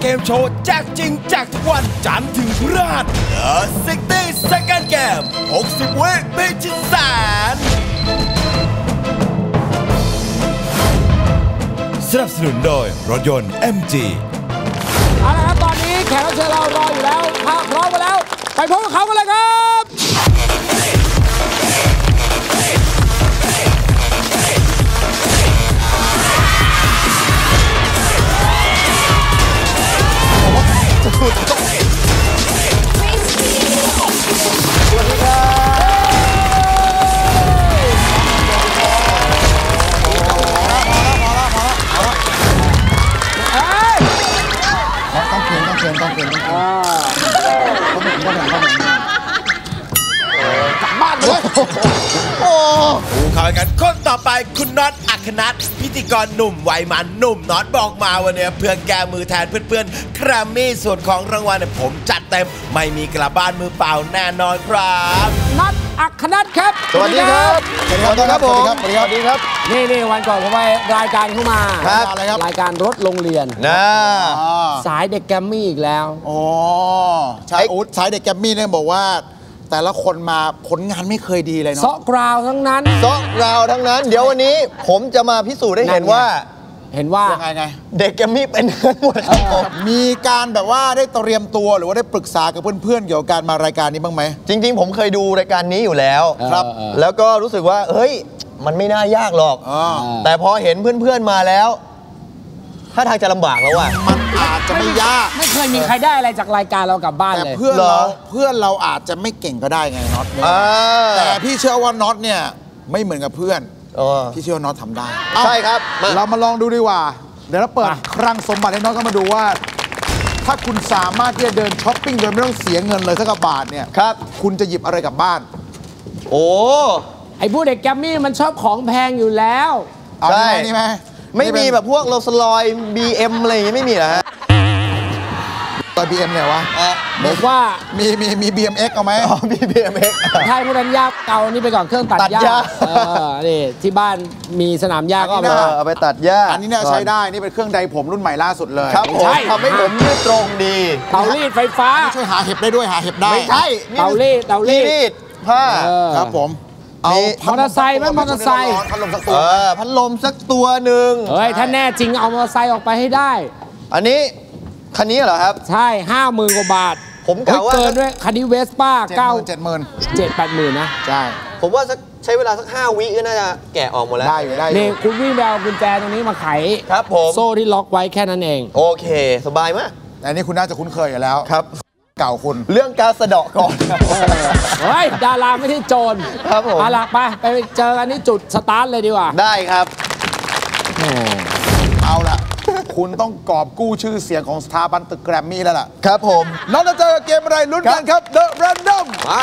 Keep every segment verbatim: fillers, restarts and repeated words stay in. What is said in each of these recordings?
เกมโชว์แจกจริงแจกทุกวันจันทร์ถึงพฤหัส The หกสิบ Second Game หกสิบ วิพิชิตแสนสนับสนุนโดยรถยนต์ เอ็ม จีเอาละครับตอนนี้แขกรับเชิญเรารออยู่แล้วพร้อมกันแล้วไปพบกับเขากันเลยครับสวัสดีครับต้องเขียนต้องเขียนต้องเขียนต้องเขียนเขาเหมือนเขาเหมือนเขาเหมือนกลับบ้านเลยโอ้ผู้เข้าแข่งขันคนต่อไปคุณน็อตอัครนัทพิธีกรหนุ่มวัยมันหนุ่มน็อตบอกมาวันนี้เพื่อแก้มือแทนเพื่อนๆแกรมมี่ส่วนของรางวัลเนี่ยผมจัดเต็มไม่มีกลับบ้านมือเปล่าแน่นอนครับน็อตอัครนัทครับสวัสดีครับสวัสดีครับผมสวัสดีครับสวัสดีครับนี่นี่วันก่อนผมไปรายการเข้ามาครับอะไรครับรายการรถโรงเรียนนะสายเด็กแกรมมี่อีกแล้วโอ้ใช่อุ๊ดสายเด็กแกรมมี่เนี่ยบอกว่าแต่ละคนมาผลงานไม่เคยดีเลยเนาะเซาะกราวทั้งนั้นเซาะกราวทั้งนั้นเดี๋ยววันนี้ผมจะมาพิสูจน์ให้เห็นว่าเห็นว่ายังไงไงเด็กแกมมี่เป็นกันหมดครับผมมีการแบบว่าได้เตรียมตัวหรือว่าได้ปรึกษากับเพื่อนๆเกี่ยวกับการมารายการนี้บ้างไหมจริงๆผมเคยดูรายการนี้อยู่แล้วครับแล้วก็รู้สึกว่าเฮ้ยมันไม่น่ายากหรอกแต่พอเห็นเพื่อนๆมาแล้วถ้าทางจะลำบากแล้วอ่ะมันอาจจะไม่ยากไม่เคยมีใครได้อะไรจากรายการเรากลับบ้านเลยแต่เพื่อนเราเพื่อนเราอาจจะไม่เก่งก็ได้ไงน็อตแต่พี่เชื่อว่าน็อตเนี่ยไม่เหมือนกับเพื่อนพี่เชื่อว่าน็อตทำได้ใช่ครับเรามาลองดูดีกว่าเดี๋ยวเราเปิดคลังสมบัติให้น็อตก็มาดูว่าถ้าคุณสามารถที่จะเดินช้อปปิ้งโดยไม่ต้องเสียเงินเลยสักบาทเนี่ยครับคุณจะหยิบอะไรกลับบ้านโอ้ไอ้ผู้เด็กแกรมมี่มันชอบของแพงอยู่แล้วใช่นี่ไหมไม่มีแบบพวกโรลส์รอยซ์ บี เอ็ม อะไรอย่างเงี้ยไม่มีเหรอฮะตัว บี เอ็ม เนี่ยวะบอกว่ามีมีมี บี เอ็ม เอ็กซ์ เอาไหมอ๋อมี บี เอ็ม เอ็กซ์ใช่พวกนั้นยากเอานี่ไปก่อนเครื่องตัดหญ้าเออนี่ที่บ้านมีสนามหญ้าก็เอาไปเอาไปตัดหญ้าอันนี้เนี่ยใช้ได้นี่เป็นเครื่องใดผมรุ่นใหม่ล่าสุดเลยครับผมทำให้ผมยืดตรงดีเตารีดไฟฟ้าช่วยหาเห็บได้ด้วยหาเห็บได้ไม่ใช่เตารีดเตารีดผ้าครับผมเอามอเตอร์ไซค์ไหมมอเตอร์ไซค์พัดลมสักตัวพัดลมสักตัวหนึ่งเฮ้ยถ้าแน่จริงเอามอเตอร์ไซค์ออกไปให้ได้อันนี้คันนี้เหรอครับใช่ห้าหมื่นกว่าบาทผมกะว่าเกินด้วยคันนี้เวสป้าเก้าเจ็ดหมื่นเจ็ดแปดหมื่นนะใช่ผมว่าสักใช้เวลาสักห้าวิก็น่าจะแกะออกหมดแล้วได้อยู่ได้นี่คุณวิ่งไปเอากุญแจตรงนี้มาไขครับผมโซ่ที่ล็อกไว้แค่นั้นเองโอเคสบายมากอันนี้คุณน่าจะคุ้นเคยอยู่แล้วครับเก่าคุณเรื่องการสะเดาะก่อนเฮ้ยดาราไม่ใช่โจรครับผมเอาล่ะไปไปเจอกันที่จุดสตาร์ทเลยดีกว่าได้ครับเอาล่ะคุณต้องกอบกู้ชื่อเสียงของสถาบันตึกแกรมมี่แล้วล่ะครับผมน้องจะเจอเกมอะไรลุ้นกันครับ The Random มา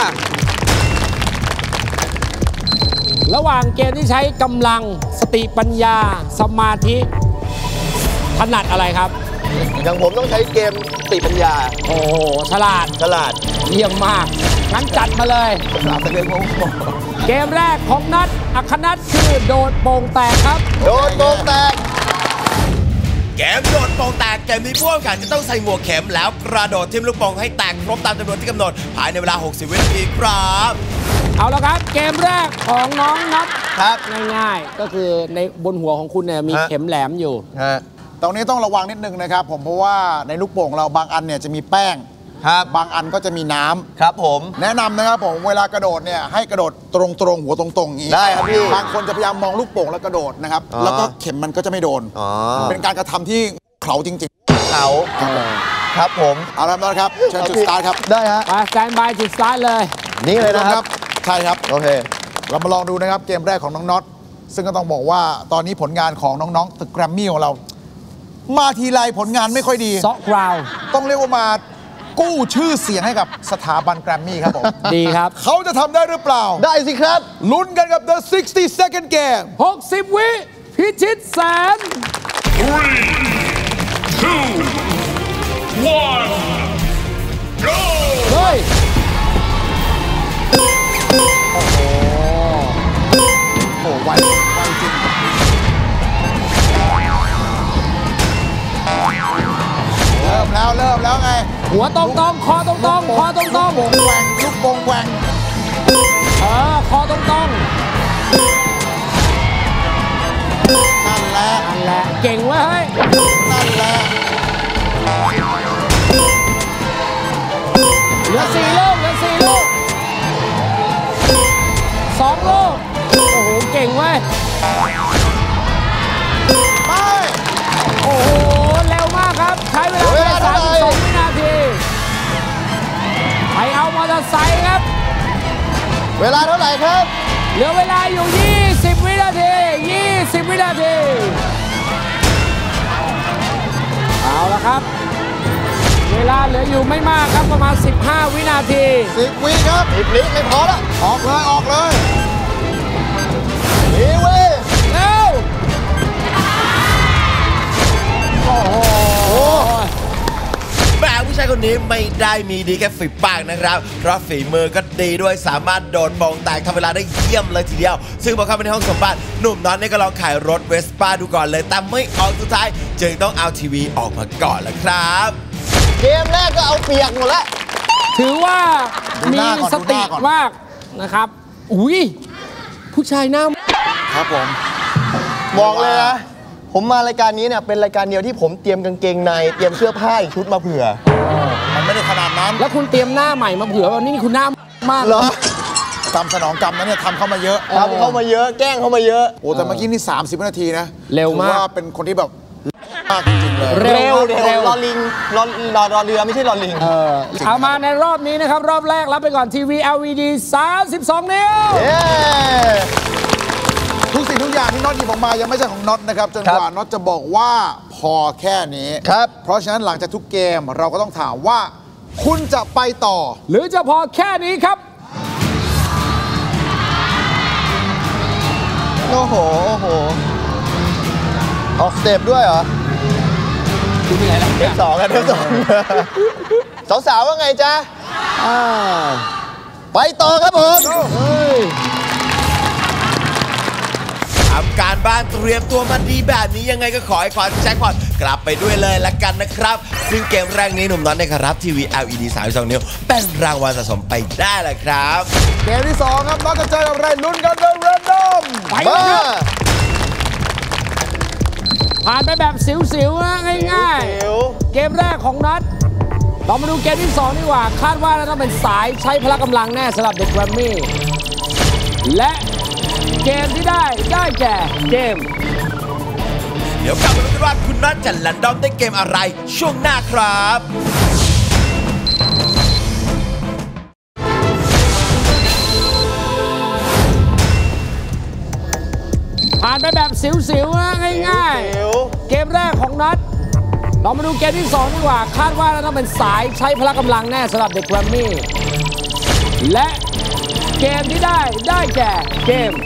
ระหว่างเกมที่ใช้กำลังสติปัญญาสมาธิถนัดอะไรครับอย่างผมต้องใช้เกมสติปัญญาโอ้โหฉลาดฉลาดเยี่ยมมากงั้นจัดมาเลยฉลาดแต่เรื่องงงเกมแรกของนัทอัครนัทคือโดดโป่งแตกครับโดดโป่งแตกเกมโดดโป่งแตกเกมนี้ผู้แข่งขันจะต้องใส่หมวกเข็มแล้วกระโดดทิ่มลูกโป่งให้แตกครบตามจำนวนที่กำหนดภายในเวลาหกสิบวินาทีครับเอาละครับเกมแรกของน้องนัทครับง่ายๆก็คือในบนหัวของคุณเนี่ยมีเข็มแหลมอยู่ฮะตรงนี้ต้องระวังนิดนึงนะครับผมเพราะว่าในลูกโป่งเราบางอันเนี่ยจะมีแป้งครับบางอันก็จะมีน้ำครับผมแนะนำนะครับผมเวลากระโดดเนี่ยให้กระโดดตรงๆหัวตรงๆอย่างนี้ได้ครับพี่บางคนจะพยายามมองลูกโป่งแล้วกระโดดนะครับแล้วก็เข็มมันก็จะไม่โดนเป็นการกระทำที่เขาจริงๆเขาครับผมเอาละครับเชิญจุดสตาร์ทครับได้ฮะไปสแตนบายจุดสตาร์ทเลยนี่เลยนะครับใช่ครับโอเคเรามาลองดูนะครับเกมแรกของน้องน็อตซึ่งก็ต้องบอกว่าตอนนี้ผลงานของน้องๆตึกแกรมมี่ของเรามาทีไรผลงานไม่ค่อยดีซอกกราวต้องเรียกว่ามากู้ชื่อเสียงให้กับสถาบันแกรมมี่ครับผมดีครับเขาจะทำได้หรือเปล่าได้สิครับลุ้นกันกับ The หกสิบ Second Game หกสิบวิพิชิตแสน three two one go เฮ้ยโอ้โหโอ้ไวไวจริงเมแล้วเริ่มแล้วไงหัวตรงตรงคอตรงตรงคอตรงตรงลูกโป่งแกว่งลูกโป่งแกว่งเออคอตรงตรงนั่นแหละนั่นแหละเก่งเว้ยเฮ้ยนั่นแหละเหลือสี่ลูกเหลือสี่ลูกสองลูกโอ้โหเก่งเว้ยไปโอ้โหเร็วมากครับใช้เวลาแค่สามสิบสองวินาทีไปเอามอเตอร์ไซค์ครับเวลาเท่าไหร่ครับเหลือเวลาอยู่ยี่สิบวินาทียี่สิบวินาทีเอาละครับ เวลาเหลืออยู่ไม่มากครับประมาณสิบห้าวินาทีสิบวิครับอีกนิดไม่พอละออกเลยออกเลยนี่เว้ยเร็วโอ้โหแม่ผู้ชายคนนี้ไม่ได้มีดีแค่ฝีปากนะครับเพราะฝีมือก็ดีด้วยสามารถโดดโป่งแตกทำเวลาได้เยี่ยมเลยทีเดียวซึ่งพอเข้าไปในห้องสัมภาษณ์หนุ่มน้อยนี่ก็ลองขายรถเวสป้าดูก่อนเลยแต่ไม่ออกสุดท้ายจึงต้องเอาทีวีออกมาก่อนแล้วครับเกมแรกก็เอาเปียกหมดแล้วถือว่าดูมีหน้าก่อนสติดูหน้าก่อนมากนะครับอุ้ยผู้ชายหน้าครับผมบอกเลยนะ ผมมารายการนี้เนี่ยเป็นรายการเดียวที่ผมเตรียมกางเกงในเตรียมเสื้อผ้าอีกชุดมาเผื่อมันไม่ได้ขนาดนั้นแล้วคุณเตรียมหน้าใหม่มาเผื่อว่านี่คุณหน้ามากเหรอกำสนองกรรมนั้นเนี่ยทำเข้ามาเยอะทำเข้ามาเยอะแกล้งเข้ามาเยอะโอ้แต่เมื่อกี้นี่สามสิบวินาทีนะเร็วมากถือว่าเป็นคนที่แบบมากจริงๆเลยเร็วเร็เร็วรอลิงรอรอรอเรือไม่ใช่รอลิงเออเอามาในรอบนี้นะครับ รอบแรกรับไปก่อนทีวี แอล อี ดี สามสิบสอง นิ้วเย้ทุกสิ่งทุกอย่างที่น็อตหยิบออกมายังไม่ใช่ของน็อตนะครับจนครักบว่าน็อตจะบอกว่าพอแค่นี้ครับเพราะฉะนั้นหลังจากทุกเกมเราก็ต้องถามว่า คุณจะไปต่อหรือจะพอแค่นี้ครับโอ้โหโอ้โหออกสเต็ปด้วยเหรอคุณเป็นไงล่ะเทปสองอะเทปสองสาวๆว่าไงจ๊ะอ่าไปต่อครับผมเฮ้ยทำการบ้านเตรียมตัวมาดีแบบนี้ยังไงก็ขอให้ขอแจ็คพอตกลับไปด้วยเลยละกันนะครับ ซึ่งเกมแรกนี้หนุ่มน้อยในครับทีวี แอล อี ดี สามสิบสอง นิ้วเป็นรางวัลสะสมไปได้แหละครับเกมที่สองครับน็อตจะเจอกับอะไรลุ้นกันโดยแรนดอมไปเลยครับ ผ่านไปแบบสิวๆนะง่ายๆ เกมแรกของนัดเรามาดูเกมที่สองดีกว่า คาดว่าน่าจะเป็นสายใช้พละกำลังแน่สำหรับเด็กแกรมมี่ และเกมที่ได้ได้แก่เกมเดี๋ยวกลับมาดูกันว่าคุณน็อตจะลันดอมได้เกมอะไรช่วงหน้าครับผ่านไปแบบสิวๆนะง่ายๆ เกมแรกของนัดเรามาดูเกมที่สองดีกว่า คาดว่าน่าจะเป็นสายใช้พละกำลังแน่สำหรับเด็กแกรมมี่ และเกมที่ได้ได้แก่เกม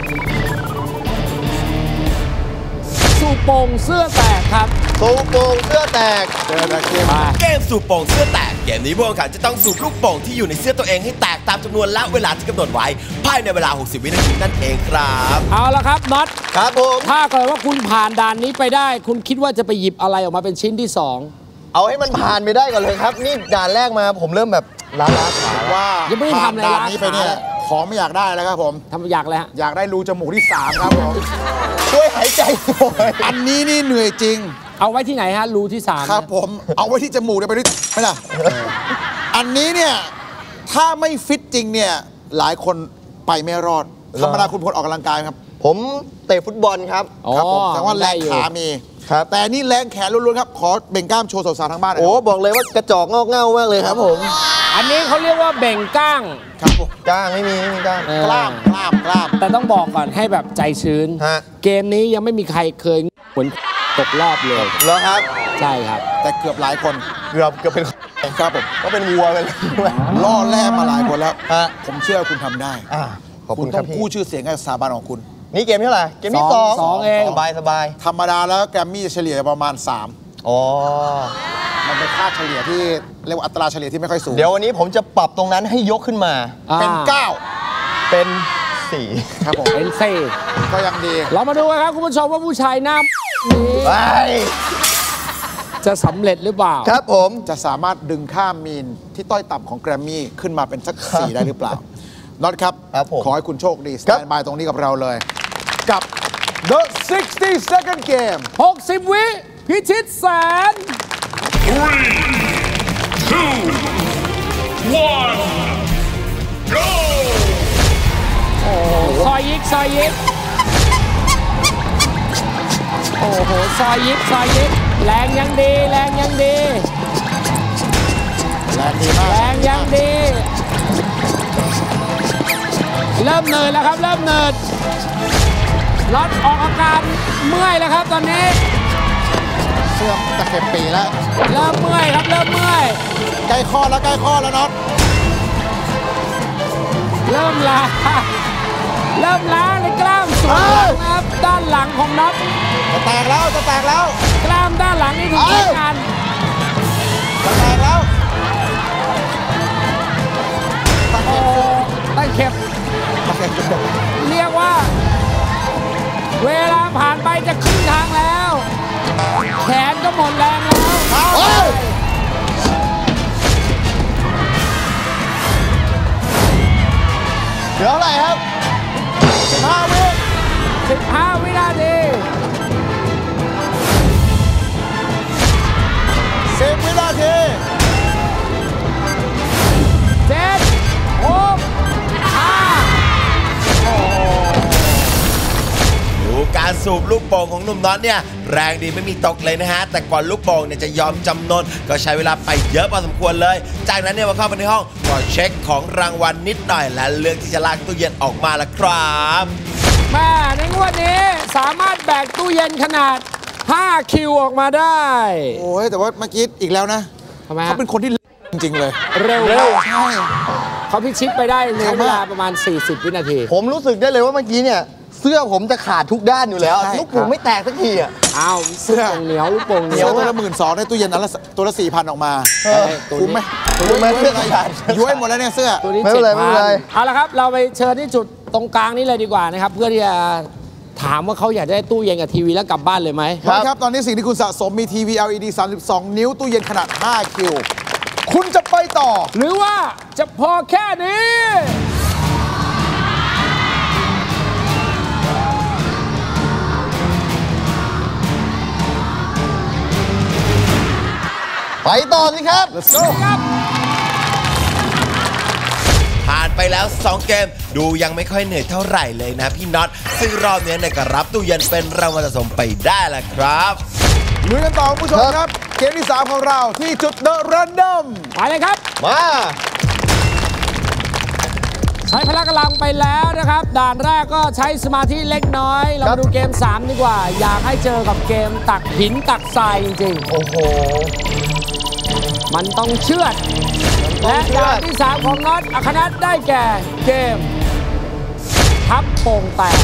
สูบโป่งเสื้อแตกครับสูบโป่งเสื้อแตกเจอแต่เกมไปเกมสูบโป่งเสื้อแตกเกมนี้ผู้แข่งขันจะต้องสูบลูกโป่งที่อยู่ในเสื้อตัวเองให้แตกตามจำนวนและเวลาที่กำหนดไว้ภายในเวลาหกสิบวินาทีนั่นเองครับเอาละครับน็อตครับผมถ้าเกิดว่าคุณผ่านด่านนี้ไปได้ คุณคิดว่าจะไปหยิบอะไรออกมาเป็นชิ้นที่สองเอาให้มันผ่านไปได้ก่อนเลยครับ นี่ด่านแรกมาผมเริ่มแบบล้าล้าขาว่ายังไม่ได้ผ่านทำอะไรด่านนี้ไปเนี่ยล้าขาของไม่อยากได้แล้วครับผมทำอยากเลยฮะอยากได้รูจมูกที่สามครับผมช่วยหายใจหน่อยอันนี้นี่เหนื่อยจริงเอาไว้ที่ไหนฮะ รูที่สามครับผมเอาไว้ที่จมูกเนี่ยไปด้วยไม่ล่ะอันนี้เนี่ยถ้าไม่ฟิตจริงเนี่ยหลายคนไปไม่รอดธรรมดาคุณพลออกกำลังกายไหมครับผมเตะฟุตบอลครับอ๋อครับผมแสดงว่าแรงได้อยู่ขามีครับแต่นี่แรงแขนล้วนๆครับขอเบ่งกล้ามโชว์สาวๆทางบ้านหน่อยโอ้ครับบอกเลยว่ากระจอกงอกเง่ามากเลยครับผมอันนี้เขาเรียกว่าเบ่งก้างครับผมก้างไม่มีไม่มีก้างเออกล้ามกล้ามกล้ามแต่ต้องบอกก่อนให้แบบใจชื้นฮะเกมนี้ยังไม่มีใครเคยเหมือนตกรอบเลยแล้วครับใช่ครับแต่เกือบหลายคนเกือบเกือบเป็นครับผมก็เป็นวัวไปเลยด้วยล่อแล่มาหลายคนแล้วฮะผมเชื่อว่าคุณทำได้อ่าขอบคุคุณ ณคต้รัอบ งพี่กู้ชื่อเสียงให้สถาบันของคุณนี่เกมที่เท่าไหร่เกมที่สสออง งสองเองสบายสบายธรรมดาแล้วแกรมมี่จะเฉลี่ยประมาณสามอ๋อมันเป็นค่าเฉลี่ยที่เรียกว่าอัตราเฉลี่ยที่ไม่ค่อยสูงเดี๋ยววันนี้ผมจะปรับตรงนั้นให้ยกขึ้นมาเป็นอ่าเก้าเป็นสี่ครับผมเป็นเซ่ก็ยังดีเรามาดูกันครับคุณผู้ชมว่าผู้ชายหน้านี้ไปจะสำเร็จหรือเปล่าครับผมจะสามารถดึงข้ามมีนที่ต้อยต่ำของแกรมมี่ขึ้นมาเป็นสักสี่ได้หรือเปล่าน็อตครับครับผมขอให้คุณโชคดีสครัแตบนบายตรงนี้กับเราเลย กับ The ซิกซ์ตี้ second game หกสิบ วิพิชิตแสน Three, two, one, go! ซอยยิกซอยยิกโอ้โหซอยยิกซอยยิกแรงยังดี แรงยังดีแรงดีมากแรงยังดี เริ่มเนิร์ดแล้วครับ เริ่มเนิร์ดรถออกอาการเมื่อยแล้วครับตอนนี้เสื่อมตะเข็บปีแล้วเริ่มเมื่อยครับ เริ่มเมื่อยใกล้ข้อแล้วใกล้ข้อแล้วน็อตเริ่มล้าเริ่มล้าในกล้ามส่วนหลังนะครับ ด้านหลังของน็อตจะแตกแล้วจะแตกแล้วกล้ามด้านหลังนี่ถูกใช้งานจะแตกแล้วตะโอ้เข็บได้เข็บตะเข็บเรียกว่า เวลาผ่านไปจะครึ่งทางแล้ว แขนก็หมดแรงแล้วเอ้ยเหลือเท่าไหร่ครับสิบห้าวิสิบห้าวินาทีสิบวินาทีเจ็ดหกห้าดูการสูบลูกโป่งของหนุ่มน็อตเนี่ยแรงดีไม่มีตกเลยนะฮะ แต่ก่อนลูกโป่งเนี่ยจะยอมจำนนก็ใช้เวลาไปเยอะพอสมควรเลย จากนั้นเนี่ยมาเข้าไปในห้องก็เช็คของรางวัลนิดหน่อยและเลือกที่จะลากตู้เย็นออกมาละครับแม่ในงวดนี้สามารถแบกตู้เย็นขนาด ห้า คิวออกมาได้โอ้ยแต่ว่าเมื่อกี้อีกแล้วนะทำไมฮะเขาเป็นคนที่จริงๆเลยเร็วใช่เขาพิชิตไปได้ในเร็วเวมากลาประมาณ สี่สิบ วินาทีผมรู้สึกได้เลยว่าเมื่อกี้เนี่ย เสื้อผมจะขาดทุกด้านอยู่แล้วใช่ลูกผมไม่แตกสักทีอ่ะอ้าวเสื้อลูกโป่งเหนียวลูกโป่งเหนีเสื้ยอวตัวละหมื่นสองได้ตู้เย็นอันละตัวละสี่พันออกมาเออตัวคุ้มไหมนี้คุ้มไหมเสื้อขาดย้วยหมดแล้วเนี่ยเสื้อตัวนี้ไม่เป็นไรจ็ดพัไม่เป็นไรเอาละครับ เราไปเชิญที่จุดตรงกลางนี้เลยดีกว่านะครับ เพื่อที่จะถามว่าเขาอยากได้ตู้เย็นกับทีวีแล้วกลับบ้านเลยไหมครับครับ ตอนนี้สิ่งที่คุณสะสมมีทีวี แอล อี ดี สามสิบสอง นิ้วตู้เย็นขนาด ห้า คิว คุณจะไปต่อหรือว่าจะพอแค่นี้ไปต่อสิครับ Let's go ครับผ่านไปแล้ว สอง เกม ดูยังไม่ค่อยเหนื่อยเท่าไหร่เลยนะพี่น็อตซึ่งรอบนี้เนี่ยก็รับตู้เย็นเป็นรางวัลสะสมไปได้ละครับลุยกันต่อคุณผู้ชมครับ เกมที่ สาม ของเราที่จุด The Random ไปเลยครับมาใช้พละกำลังไปแล้วนะครับ ด่านแรกก็ใช้สมาธิเล็กน้อย เรามาดูเกม สาม ดีกว่า อยากให้เจอกับเกมตักหินตักทรายจริงโอ้โหๆ มันต้องเชือด และเชือดด่านที่ สาม ของน็อตอัครนัทได้แก่เกม ทับโป่งแตก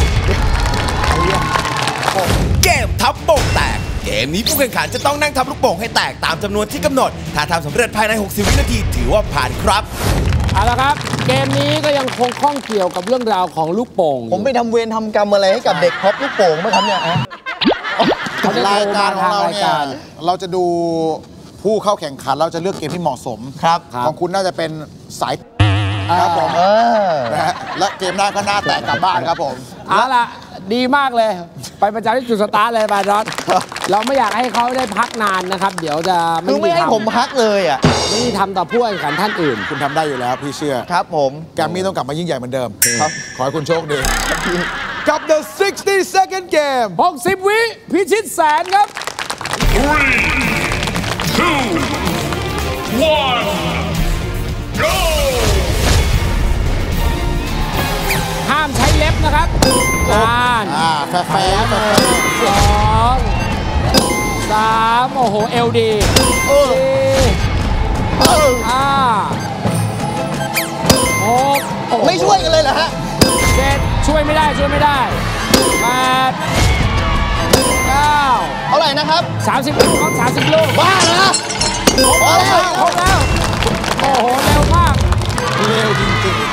เกมทับโป่งแตก เกมนี้ผู้แข่งขันจะต้องนั่งทับลูกโป่งให้แตกตามจำนวนที่กำหนด ถ้าทำสำเร็จภายใน หกสิบ วินาทีถือว่าผ่านครับเอาละครับ เกมนี้ก็ยังคงข้องเกี่ยวกับเรื่องราวของลูกโป่งอยู่ผมไปทำเวรทำกรรมอะไรให้กับเด็กพบลูกโป่งไหมครับเนี่ยฮะเขาจะโทรายมการของเราทเนี่ยการเราจะดูผู้เข้าแข่งขันเราจะเลือกเกมที่เหมาะสมครับของคุณน่าจะเป็นสายครับผมเออนะฮะและเกมหน้าก็หน้าแตกกลับบ้านครับผมเอาล่ะ ดีมากเลย ไปประจำที่จุดสตาร์ทเลยบาดอสเราไม่อยากให้เขาได้พักนานนะครับ เดี๋ยวจะไม่คือไม่มีให้ทำผมพักเลยอ่ะไม่มีทำต่อผู้แข่งขันท่านอื่นคุณทำได้อยู่แล้วพี่เชื่อครับผมแกมมี่ต้องกลับมายิ่งใหญ่เหมือนเดิมครับขอให้คุณโชคดี กับ The ซิกซ์ตี้ second game หกสิบ วิพิชิตแสนครับ Three, two, one, go! ห้ามใช้เล็บนะครับการอ่าแฟร์แฟร์แฟร์สองสามโอ้โห เอลดีสี่ห้าหกโอ้โหไม่ช่วยกันเลยเหรอฮะเจ็ดช่วยไม่ได้ช่วยไม่ได้แปดเก้าเท่าไหร่นะครับสามสิบลูกครับสามสิบลูกบ้าเหรอพอแล้วครบแล้ว โอ้โห เร็วมากเร็วจริง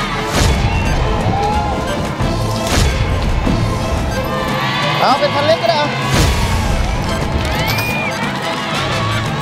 เอาเป็นคันเล็กก็ได้เอา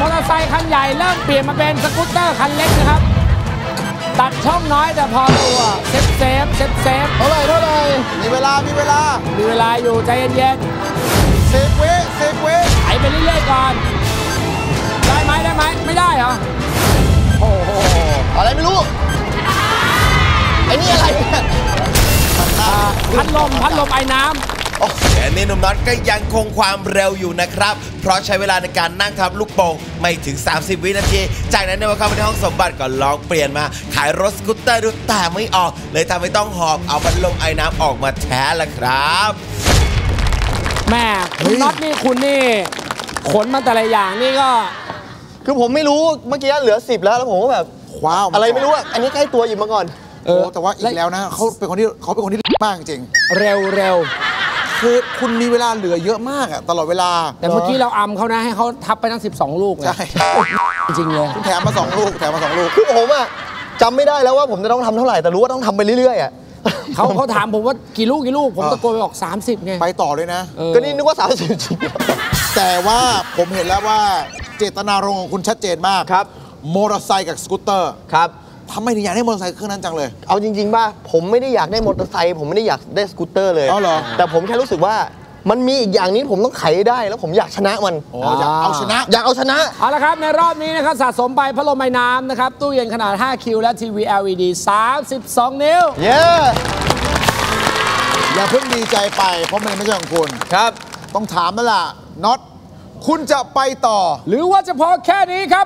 มอเตอร์ไซค์คันใหญ่เริ่มเปลี่ยนมาเป็นสกูตเตอร์คันเล็กนะครับตัดช่องน้อยแต่พอตัวเซฟเซฟเซฟเซฟเท่าไหร่เท่าไหร่มีเวลามีเวลามีเวลาอยู่ใจเย็นเซฟเวเซฟเวๆไถไปเรื่อยๆก่อนได้ไหมได้ไหมไม่ได้เหรอโอ้โหอะไรไม่รู้ ไอ้นี่อะไรเนี่ยพัดลมพัดลมไอ้น้ำแต่นี่หนุ่มน็อตก็ยังคงความเร็วอยู่นะครับ เพราะใช้เวลาในการนั่งทับลูกโป่งไม่ถึง สามสิบ วินาที จากนั้นเนี่ยพอเข้าไปในห้องสมบัติก็ลองเปลี่ยนมาขายรถสกูตเตอร์ดูแต่ไม่ออก เลยทำให้ต้องหอบเอาพัดลมไอ้น้ำออกมาแท้ละครับแม่คุณน็อตนี่คุณนี่ขนมาแต่ละอย่างนี่ก็คือผมไม่รู้เมื่อกี้เหลือสิบแล้วแล้วผมก็แบบคว้าวอะไรไม่รู้อ่ะ อันนี้ใกล้ตัวหยิบมาก่อนโอ้แต่ว่าอีกแล้วนะเขาเป็นคนที่เขาเป็นคนที่มากจริงเร็วเร็วคือคุณมีเวลาเหลือเยอะมากอะตลอดเวลาแต่เมื่อกี้เราอำเขานะให้เขาทับไปทั้งสิบสองลูกเลยใช่จริงๆเลยคุณแถมมาสองลูกแถมมาสองลูกคือผมอ่ะจำไม่ได้แล้วว่าผมจะต้องทำเท่าไหร่แต่รู้ว่าต้องทำไปเรื่อยๆอ่ะเขาเขาถามผมว่ากี่ลูกกี่ลูกผมตะโกนไปบอก สามสิบไงไปต่อเลยนะเออก็นี่นึกว่าสามสิบจริงแต่ว่าผมเห็นแล้วว่าเจตนารมณ์ของคุณชัดเจนมากครับมอเตอร์ไซค์กับสกูตเตอร์ครับทำไมถึงอยากได้มอเตอร์ไซค์เครื่องนั้นจังเลยเอาจริงๆป่ะผมไม่ได้อยากได้มอเตอร์ไซค์ผมไม่ได้อยากได้สกูตเตอร์เลยอ๋อเหรอแต่ผมแค่รู้สึกว่ามันมีอีกอย่างนี้ผมต้องไขได้แล้วผมอยากชนะมันอ๋ออยากเอาชนะอยากเอาชนะเอาละครับในรอบนี้นะครับสะสมไปพัดลมไอ้น้ำนะครับตู้เย็นขนาด ห้า คิว และทีวี แอล อี ดี สามสิบสอง นิ้วเย้อย่าเพิ่งดีใจไปเพราะมันไม่ใช่ของคุณครับต้องถามแล้วล่ะน็อตคุณจะไปต่อหรือว่าจะพอแค่นี้ครับ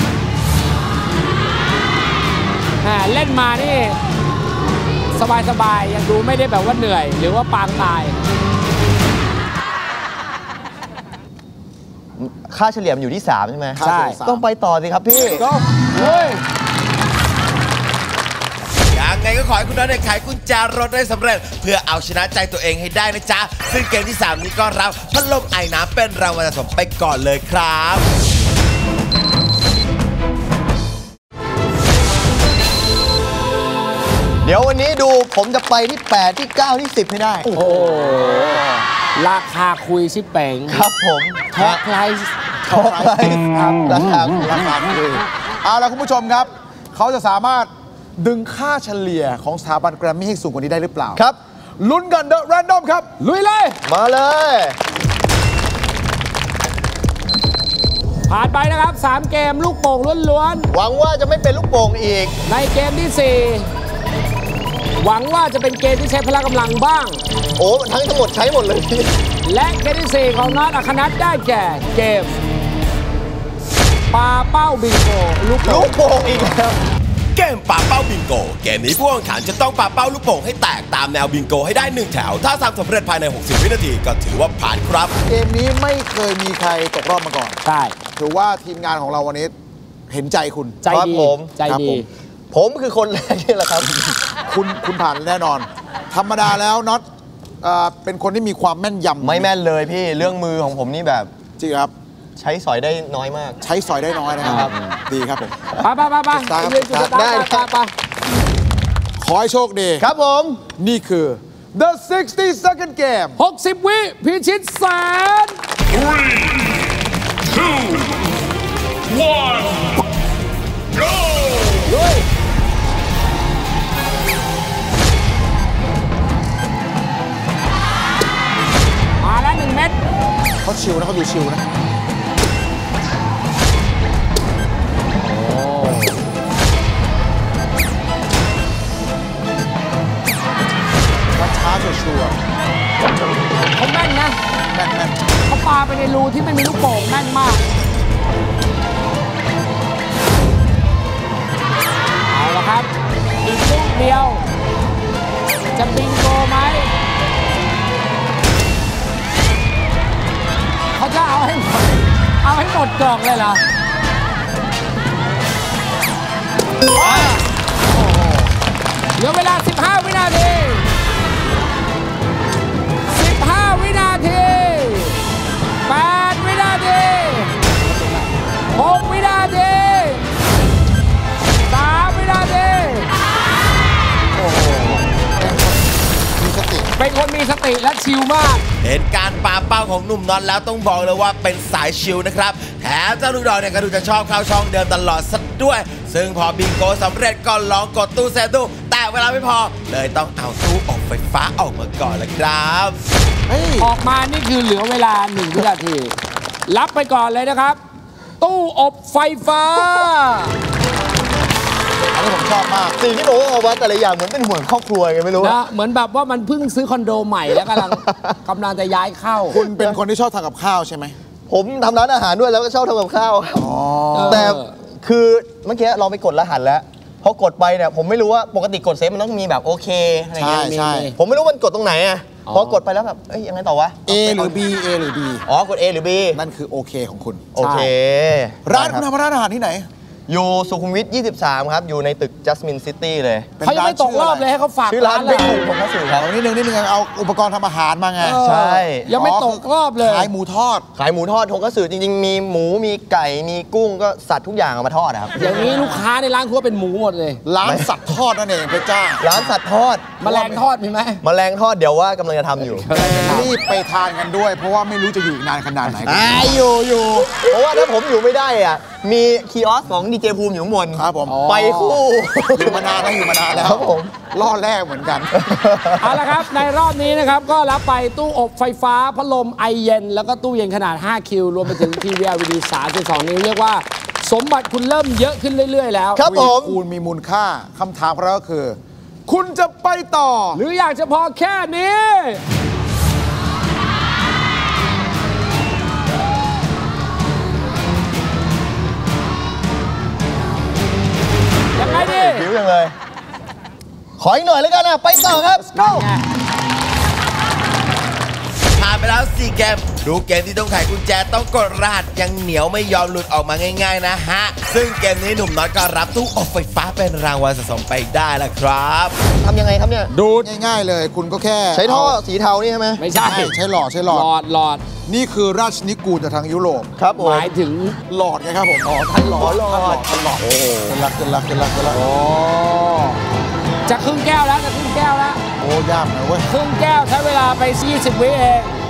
แหมเล่นมานี่ สบายๆ ยังดูไม่ได้แบบว่าเหนื่อย หรือว่าปางตายค่าเฉลี่ยมอยู่ที่สามใช่ไหมค่าเฉลี่ยสามต้องไปต่อสิครับพี่ก็เฮ้ยยังไงก็ขอให้คุณน็อตได้ไขกุญแจรถได้สำเร็จ เพื่อเอาชนะใจตัวเองให้ได้นะจ๊ะ ซึ่งเกมที่ สาม นี้ก็รับพัดลมไอ้น้ำเป็นรางวัลสะสมไปก่อนเลยครับเดี๋ยววันนี้ดูผมจะไปที่แปดที่เก้าที่สิบให้ได้โอ้โหราคาคุยชิปเป่งครับผมท็อปไพรส์ท็อปไพรส์ครับราคาราคาคุยเอาละคุณผู้ชมครับ เขาจะสามารถดึงค่าเฉลี่ยของสถาบันแกรมมี่ให้สูงกว่านี้ได้หรือเปล่าครับลุ้นกันเดอะแรนดอมครับลุยเลยมาเลยผ่านไปนะครับ สาม เกมลูกโป่งล้วนหวังว่าจะไม่เป็นลูกโป่งอีกๆ ในเกมที่ สี่ หวังว่าจะเป็นเกมที่ใช้พละกำลังบ้างโอ้ทั้งทั้งหมดใช้หมดเลยพี่และเกมที่ สี่ ของน็อตอัครนัทได้แก่เกมปาเป้าบิงโกลูกโป่ลูงกโป่งอีกแล้วเกมปาเป้าบิงโก เกมนี้ผู้แข่งขันจะต้องปาเป้าลูกโป่งให้แตกตามแนวบิงโกให้ได้หนึ่งแถว ถ้าทำสำเร็จภายใน หกสิบ วินาทีก็ถือว่าผ่านครับเกมนี้ไม่เคยมีใครตกรอบมาก่อนใช่ถือว่าทีมงานของเราวันนี้เห็นใจคุณใจครับดีผมใจครับดีผมผมคือคนแรกนี่แหละครับคุณคุณผ่านแน่นอน ธรรมดาแล้วน็อตเอ่อเป็นคนที่มีความแม่นยำไม่แม่นเลยพี่เรื่องมือของผมนี่แบบจริงครับใช้สอยได้น้อยมากใช้สอยได้น้อยนะครับ ดีครับผมไปไปไปไปตามยืนจุดสตาร์ทได้ไปไปขอให้โชคดีครับผมนี่คือ the sixty second game หกสิบ วิพิชิตแสน Three, two, one, go! ลุยมาแล้วหนึ่งเม็ดเขาชิวนะเขาดูชิวนะช้าๆชัวร์เขาแม่นนะๆแม่นเขาปาไปในรูที่ไม่มีลูกโป่งแม่นมาก เอาละครับ อีกลูกเดียว จะบิงโกไหม เขาจะเอาให้หมด เอาให้หมดกล่องเลยเหรอ เหลือเวลา สิบห้า วินาที สิบห้า วินาที แปด วินาที หก วินาที สาม วินาทีๆมีสติเป็นเป็นคนมีสติและชิลมากเห็นการปาเป้าของหนุ่มน็อตแล้วต้องบอกเลยว่าเป็นสายชิลนะครับแถมเจ้าลูกดอกเนี่ยก็ดูจะชอบเข้าช่องเดิมตลอดซะด้วยซึ่งพอบิงโกสำเร็จก็ลองกดตู้เซฟตู้แต่เวลาไม่พอเลยต้องเอาตู้อบไฟฟ้าออกมาก่อนละครับออกมานี่คือเหลือเวลาหนึ่งวินาทีรับไปก่อนเลยนะครับ ตู้อบไฟฟ้าอันนี้ผมชอบมากสิ่งที่ผมเอามาแต่ละอย่างเหมือนเป็นห่วงครอบครัวไงไม่รู้นะเหมือนแบบว่ามันเพิ่งซื้อคอนโดใหม่แล้วกำลังกำลังจะย้ายเข้าคุณเป็นคนที่ชอบทำกับข้าวใช่ไหมผมทำร้านอาหารด้วยแล้วก็ชอบทำกับข้าวแต่คือเมื่อกี้เราไปกดรหัสแล้วพอกดไปเนี่ยผมไม่รู้ว่าปกติกดเซฟมันต้องมีแบบโอเคอะไรเงี้ยใช่ผมไม่รู้มันกดตรงไหนอ่ะพอกดไปแล้วแบบเอ้ยยังไงต่อวะ A หรือ B A หรือ B อ๋อกด A หรือ B นั่นคือโอเคของคุณโอเคร้านคุณทำร้านอาหารที่ไหนอยู่สุขุมวิทยี่สิบสามครับอยู่ในตึก Jasmine City เลยเขายังไม่ตกรอบเลยให้เขาฝากชื่อร้านเบกูผมก็สื่อครับนิดนึงนิดนึงเอาอุปกรณ์ทำอาหารมาไงใช่ยังไม่ตกรอบเลยขายหมูทอดขายหมูทอดทงกระสือจริงๆมีหมูมีไก่มีกุ้งก็สัตว์ทุกอย่างเอามาทอดครับอย่างนี้ลูกค้าในร้านคุณเป็นหมูหมดเลยร้านสัตว์ทอดนั่นเองพระเจ้าร้านสัตว์ทอดแมลงทอดมีไหมแมลงทอดเดี๋ยวว่ากำลังจะทำอยู่รีบไปทานกันด้วยเพราะว่าไม่รู้จะอยู่อีกนานขนาดไหนอยู่อยู่เพราะว่าถ้าผมอยู่ไม่ได้อ่ะมีคีออสของดีเจภูมิอยู่ข้างบนครับผมไปคู่อยู่มานานแล้วอยู่มานานแล้วครับผมล่อแรกเหมือนกันเอาละครับในรอบนี้นะครับก็รับไปตู้อบไฟฟ้าพัดลมไอเย็นแล้วก็ตู้เย็นขนาดห้าคิวรวมไปถึงทีวี แอล อี ดี สามสิบสอง นิ้วเรียกว่าสมบัติคุณเริ่มเยอะขึ้นเรื่อยๆแล้วครับผมคูณมีมูลค่าคำถามของเราก็คือคุณจะไปต่อหรืออยากจะพอแค่นี้ยังไงดิผิวยังเลยขออีกหน่อยแล้วกันนะไปต่อครับ go ผ่านไปแล้วสี่เกมดูเกมที่ต้องไขกุญแจต้องกดรหัสยังเหนียวไม่ยอมหลุดออกมาง่ายๆนะฮะซึ่งเกมนี้หนุ่มน้อยก็รับตู้อบไฟฟ้าเป็นรางวัลสะสมไปได้ละครับทำยังไงครับเนี่ยดูดง่ายๆเลยคุณก็แค่ใช้ท่อสีเทานี่ใช่ไหมไม่ใช่ใช้หลอดใช้หลอดหลอดหลอดนี่คือราชนิกูลจากทางยุโรปครับผมหมายถึงหลอดไงครับผมอ๋อท่านหลอดหลอดท่านหลอดโอ้เป็นลักเป็นลักเป็นลักเป็นลักโอ้จะครึ่งแก้วแล้วจะครึ่งแก้วแล้วโอ้ยากนะเว้ยครึ่งแก้วใช้เวลาไปยี่สิบวิเอง